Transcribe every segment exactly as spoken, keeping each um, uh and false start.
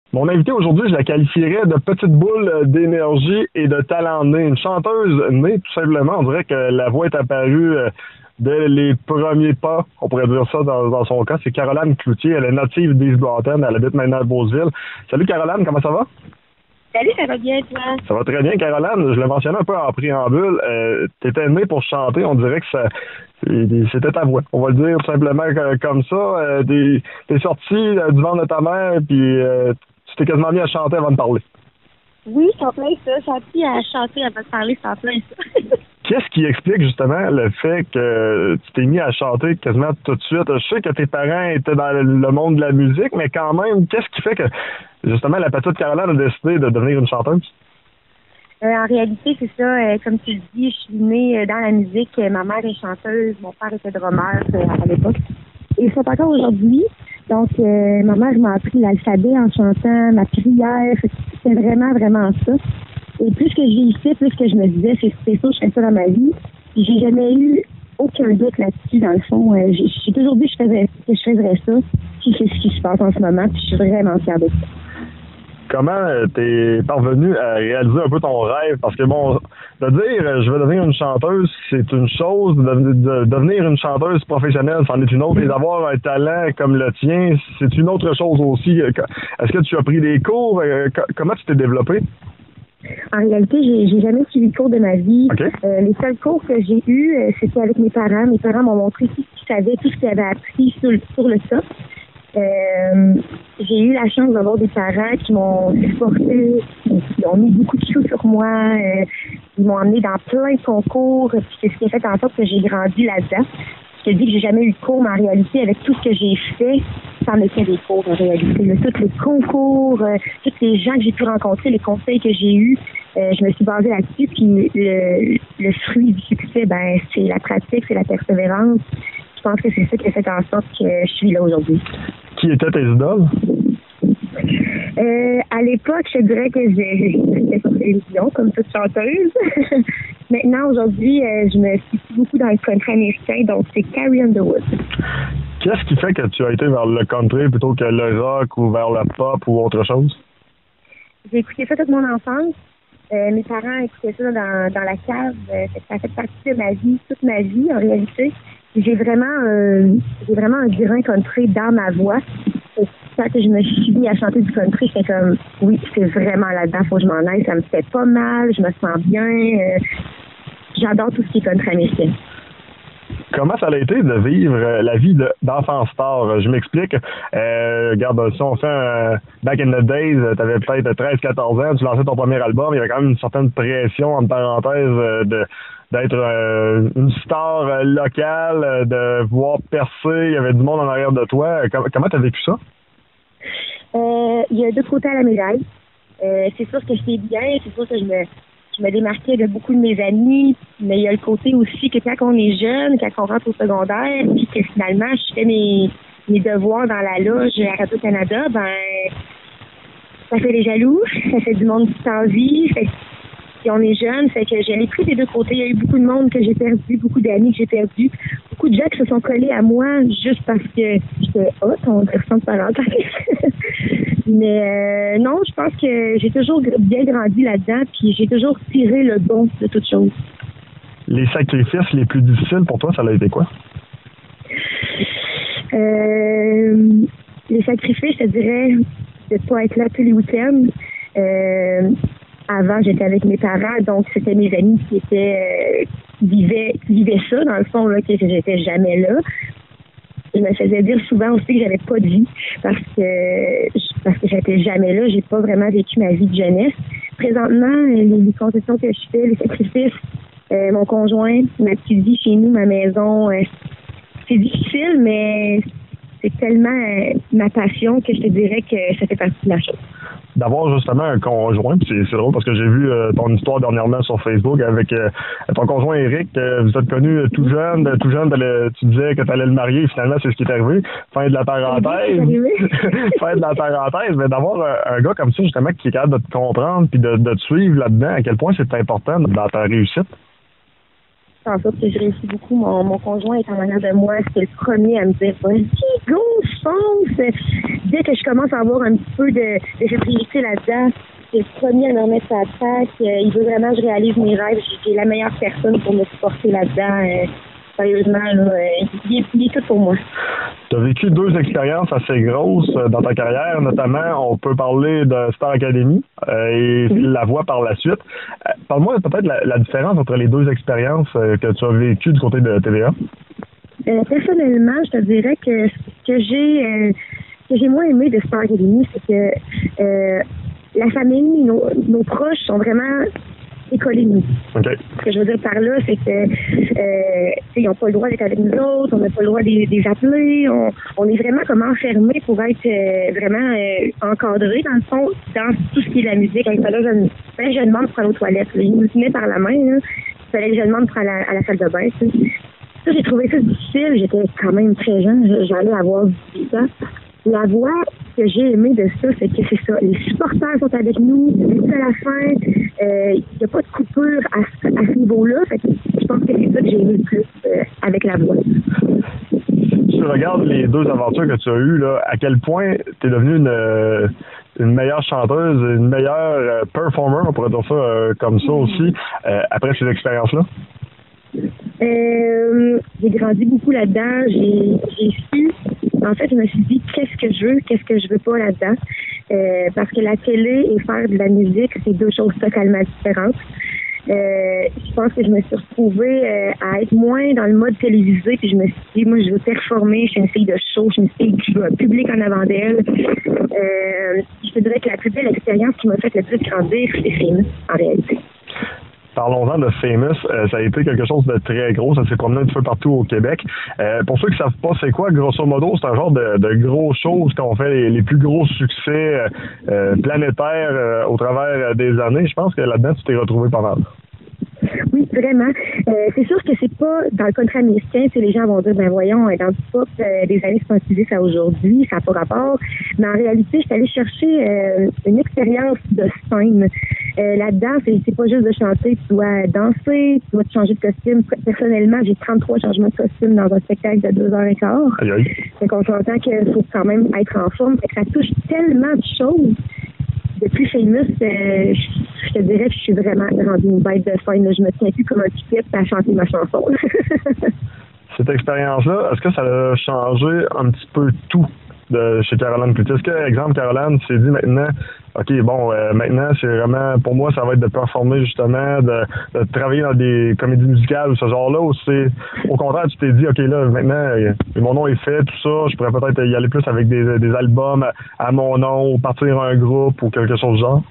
Mon invitée aujourd'hui, je la qualifierais de petite boule d'énergie et de talent né. Une chanteuse née, tout simplement. On dirait que la voix est apparue euh, dès les premiers pas, on pourrait dire ça dans, dans son cas. C'est Caroline Cloutier. Elle est native d'East Broughton. Elle habite maintenant à Beauceville. Salut Caroline, comment ça va? Salut, ça va bien, toi? Ça va très bien, Caroline. Je l'ai mentionné un peu en préambule. Euh, tu étais née pour chanter. On dirait que ça, c'était ta voix. On va le dire tout simplement comme ça. Euh, t'es, t'es sorti euh, du ventre de ta mère, puis euh, tu t'es quasiment mis à chanter avant de parler. Oui, c'est en plein ça. J'ai appris à chanter avant de parler, c'est en plein ça. Qu'est-ce qui explique justement le fait que tu t'es mis à chanter quasiment tout de suite? Je sais que tes parents étaient dans le monde de la musique, mais quand même, qu'est-ce qui fait que justement la petite Caroline a décidé de devenir une chanteuse? Euh, en réalité, c'est ça. Euh, comme tu le dis, je suis née dans la musique. Ma mère est chanteuse, mon père était drummer euh, à l'époque. Et ils sont encore aujourd'hui. Donc, euh, ma mère m'a appris l'alphabet en chantant, ma prière. C'est vraiment, vraiment ça. Et plus que j'ai ici, plus que je me disais, c'est, c'est ça, je fais ça dans ma vie. Puis j'ai jamais eu aucun doute là-dessus, dans le fond. Euh, j'ai, j'ai toujours dit que je faisais, que je faisais ça. Puis c'est ce qui se passe en ce moment. Puis je suis vraiment fière de ça. Comment t'es parvenu à réaliser un peu ton rêve? Parce que bon, de dire je vais devenir une chanteuse, c'est une chose. De, de, de devenir une chanteuse professionnelle, c'en est une autre. Et d'avoir un talent comme le tien, c'est une autre chose aussi. Est-ce que tu as pris des cours? Comment tu t'es développé? En réalité, j'ai, j'ai jamais suivi de cours de ma vie. Okay. Euh, les seuls cours que j'ai eus, euh, c'était avec mes parents. Mes parents m'ont montré tout ce qu'ils savaient, tout ce qu'ils avaient appris sur, sur le tas. Euh, j'ai eu la chance d'avoir des parents qui m'ont supporté, qui ont mis beaucoup de sous sur moi, euh, ils m'ont emmené dans plein de concours, puis c'est ce qui a fait en sorte que j'ai grandi là-dedans. Je te dis que j'ai jamais eu de cours, mais en réalité, avec tout ce que j'ai fait, ça en était des cours en réalité. Là, tous les concours, euh, tous les gens que j'ai pu rencontrer, les conseils que j'ai eus, euh, je me suis basée là-dessus, puis le, le fruit du succès, ben c'est la pratique, c'est la persévérance. Je pense que c'est ça qui a fait en sorte que je suis là aujourd'hui. Qui étaient tes idoles? Euh, à l'époque, je dirais que j'étais sur télévision comme toute chanteuse. Maintenant, aujourd'hui, euh, je me suis beaucoup dans le country américain, donc c'est Carrie Underwood. Qu'est-ce qui fait que tu as été vers le country plutôt que le rock ou vers le pop ou autre chose? J'ai écouté ça toute mon enfance. Euh, mes parents écoutaient ça dans, dans la cave. Euh, ça fait partie de ma vie, toute ma vie en réalité. J'ai vraiment, euh, j'ai vraiment un grain country dans ma voix. Et quand que je me suis mis à chanter du country, c'est comme, oui, c'est vraiment là-dedans, faut que je m'en aille. Ça me fait pas mal, je me sens bien. Euh, j'adore tout ce qui est country américain. Comment ça a été de vivre la vie de, d'enfant star? Je m'explique. Euh, regarde, si on fait un back in the days, tu avais peut-être treize quatorze ans, tu lançais ton premier album, il y avait quand même une certaine pression, entre parenthèses, de d'être euh, une star locale, de pouvoir percer, il y avait du monde en arrière de toi. Comment tu as vécu ça? Euh, il y a deux côtés à la médaille. Euh, c'est sûr que j'étais bien, c'est sûr que je me, je me démarquais de beaucoup de mes amis, mais il y a le côté aussi que quand on est jeune, quand on rentre au secondaire, puis que finalement je fais mes, mes devoirs dans la loge à Radio-Canada, ben ça fait des jaloux, ça fait du monde qui t'envie, fait puis on est jeune, fait que j'ai pris des deux côtés. Il y a eu beaucoup de monde que j'ai perdu, beaucoup d'amis que j'ai perdu, beaucoup de gens qui se sont collés à moi juste parce que j'étais hot, on dirait ça de parenthèse. Mais euh, non, je pense que j'ai toujours bien grandi là-dedans, puis j'ai toujours tiré le bon de toutes choses. Les sacrifices les plus difficiles pour toi, ça a été quoi? Euh, les sacrifices, je te dirais, de ne pas être là tous les week-ends. Euh, Avant, j'étais avec mes parents, donc c'était mes amis qui étaient, euh, qui vivaient, qui vivaient ça, dans le fond, là, que j'étais jamais là. Je me faisais dire souvent aussi que j'avais pas de vie parce que parce que j'étais jamais là. J'ai pas vraiment vécu ma vie de jeunesse. Présentement, les, les concessions que je fais, les sacrifices, euh, mon conjoint, ma petite vie chez nous, ma maison, euh, c'est difficile, mais c'est tellement euh, ma passion que je te dirais que ça fait partie de la chose. D'avoir justement un conjoint, puis c'est, c'est drôle parce que j'ai vu euh, ton histoire dernièrement sur Facebook avec euh, ton conjoint Eric, euh, vous êtes connus euh, tout jeune, euh, tout jeune, tu disais que tu allais le marier, finalement c'est ce qui est arrivé. Fin de la parenthèse. Fin de la parenthèse, mais d'avoir un, un gars comme ça justement qui est capable de te comprendre puis de, de te suivre là-dedans, à quel point c'est important dans ta réussite? fait en sorte que je réussis beaucoup. Mon, mon conjoint est en arrière de moi. C'était le premier à me dire, vas-y, go, fonce! Dès que je commence à avoir un petit peu de, de fébrilité là-dedans, c'est le premier à me remettre sa traque. Euh, il veut vraiment que je réalise mes rêves. J'ai la meilleure personne pour me supporter là-dedans. Euh, sérieusement, là, euh, il, est, il est tout pour moi. Tu as vécu deux expériences assez grosses dans ta carrière, notamment, on peut parler de Star Academy euh, et oui. La Voix par la suite. Euh, parle-moi peut-être la, la différence entre les deux expériences euh, que tu as vécues du côté de T V A. Euh, personnellement, je te dirais que ce que j'ai, euh, que j'ai moins aimé de Star Academy, c'est que euh, la famille, nos, nos proches sont vraiment écolés de nous. Okay. Ce que je veux dire par là, c'est que euh, ils n'ont pas le droit d'être avec nous autres, on n'a pas le droit de les appeler, on, on est vraiment comme enfermés pour être euh, vraiment euh, encadrés dans le fond, dans tout ce qui est la musique. Il fallait que je, je demande pour aller aux toilettes. Là. Ils nous tenaient par la main. Il fallait que je demande pour aller à, à la salle de bain. T'sais. Ça, j'ai trouvé ça difficile. J'étais quand même très jeune. J'allais avoir dix-huit ans. La voix que j'ai aimé de ça, c'est que c'est ça. Les supporters sont avec nous, c'est à la fin. Il euh, n'y a pas de coupure à, à ce niveau-là. Fait que je pense que c'est ça que j'ai aimé le plus euh, avec la voix. Si tu regardes les deux aventures que tu as eues, là, à quel point tu es devenue une, une meilleure chanteuse, une meilleure performer, on pourrait dire ça euh, comme ça aussi, euh, après ces expériences-là? Euh, j'ai grandi beaucoup là-dedans. J'ai, j'ai su. En fait, je me suis dit qu'est-ce que je veux, qu'est-ce que je veux pas là-dedans. Euh, parce que la télé et faire de la musique, c'est deux choses totalement différentes. Euh, je pense que je me suis retrouvée euh, à être moins dans le mode télévisé, puis je me suis dit, moi, je veux performer, je suis une fille de show, je suis une fille qui veut un public en avant d'elle. Euh, je te dirais que la plus belle expérience qui m'a fait le plus grandir, c'est Famous, en réalité. Parlons-en de Famous. Euh, ça a été quelque chose de très gros. Ça s'est promené un petit peu partout au Québec. Euh, pour ceux qui ne savent pas c'est quoi, grosso modo, c'est un genre de, de gros choses qu'on fait les, les plus gros succès euh, planétaires euh, au travers des années. Je pense que là-dedans, tu t'es retrouvé pas mal. Oui, vraiment. Euh, c'est sûr que c'est pas dans le country américain, les gens vont dire, ben voyons, dans le pop euh, des années soixante-dix à aujourd'hui, ça n'a pas rapport. Mais en réalité, je suis allée chercher euh, une expérience de scène. Euh, là-dedans, c'est, c'est pas juste de chanter, tu dois danser, tu dois te changer de costume. Personnellement, j'ai trente-trois changements de costume dans un spectacle de deux heures et quart. Aïe aïe. Fait qu'on s'entend qu'il faut quand même être en forme. Fait que ça touche tellement de choses. Depuis Famous, euh, je te dirais que je suis vraiment rendue une bête de scène. Je me tiens plus comme un piquet à chanter ma chanson. Cette expérience-là, est-ce que ça a changé un petit peu tout de chez Caroline Cloutier? Est-ce que, exemple, Caroline s'est dit maintenant, OK, bon, euh, maintenant, c'est vraiment, pour moi, ça va être de performer justement, de, de travailler dans des comédies musicales ou ce genre-là, ou c'est, au contraire, tu t'es dit, OK, là, maintenant, euh, mon nom est fait, tout ça, je pourrais peut-être y aller plus avec des, des albums à, à mon nom, ou partir un groupe, ou quelque chose du genre?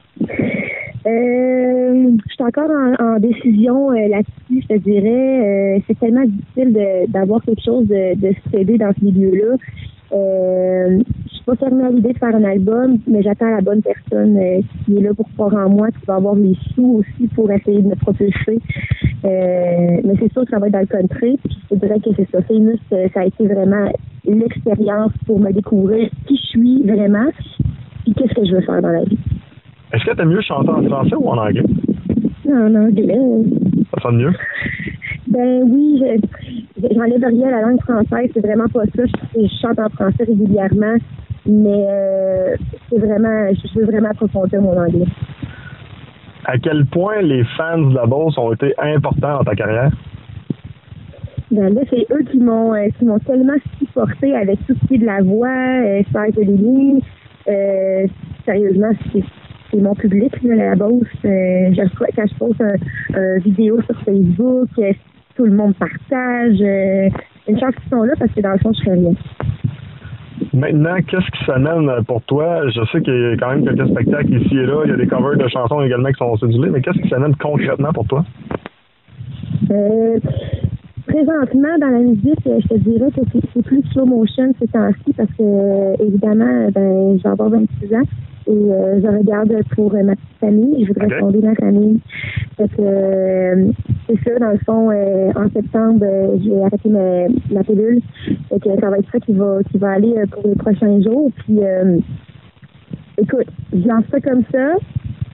Euh, je suis encore en, en décision euh, là-dessus, je te dirais. Euh, c'est tellement difficile de, d'avoir quelque chose de, de s'aider dans ce milieu-là. Euh, je suis pas fermée à l'idée de faire un album, mais j'attends la bonne personne euh, qui est là pour croire en moi, qui va avoir les sous aussi pour essayer de me propulser. Euh, mais c'est sûr que ça va être dans le country. Puis je dirais que c'est ça. Famous, euh, ça a été vraiment l'expérience pour me découvrir qui je suis vraiment et qu'est-ce que je veux faire dans la vie. Est-ce que t'aimes mieux chanter en français ou en anglais? Non, en anglais. Ça sonne mieux? Ben oui, je, j'enlève rien à la langue française, c'est vraiment pas ça. Je, je chante en français régulièrement, mais euh, c'est vraiment, je veux vraiment approfondir mon anglais. À quel point les fans de la Beauce ont été importants dans ta carrière? Ben là, c'est eux qui m'ont, euh, qui m'ont tellement supporté avec tout ce qui est de la voix, euh, Star Academy. Euh, sérieusement, c'est c'est mon public, là, la Beauce. Euh, je, quand je pose une un vidéo sur Facebook, euh, tout le monde partage. Euh, une chance qu'ils sont là parce que dans le fond, je ferais rien. Maintenant, qu'est-ce qui s'amène pour toi? Je sais qu'il y a quand même quelques spectacles ici et là. Il y a des covers de chansons également qui sont cédulés, mais qu'est-ce qui s'amène concrètement pour toi? Euh, présentement, dans la musique, je te dirais que c'est, c'est plus slow motion ces temps-ci parce que, euh, évidemment, ben, je vais avoir vingt-six ans. Et euh, je regarde pour euh, ma petite famille. Je voudrais okay. fonder ma famille. Fait que, euh, c'est ça, dans le fond, euh, en septembre, euh, j'ai arrêté ma, ma pilule. Fait que ça va être ça qui va, qui va aller euh, pour les prochains jours. Puis, euh, écoute, je lance ça comme ça.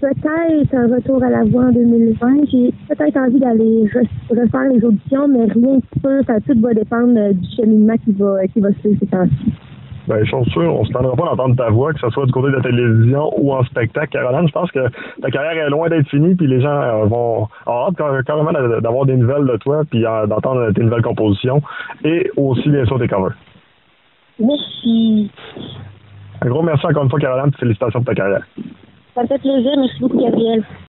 peut-être un retour à la voix en deux mille vingt. J'ai peut-être envie d'aller re- refaire les auditions, mais rien de sûr. Ça tout va dépendre euh, du cheminement qui va, qui va se faire ces temps-ci. Ben, chose sûre, on se tendra pas d'entendre ta voix, que ce soit du côté de la télévision ou en spectacle. Caroline, je pense que ta carrière est loin d'être finie, puis les gens euh, vont avoir hâte car- carrément d'avoir des nouvelles de toi, puis euh, d'entendre tes nouvelles compositions, et aussi, bien sûr, tes covers. Merci. Un gros merci encore une fois, Caroline, puis félicitations pour ta carrière. Ça me fait plaisir. Merci beaucoup, Gabriel.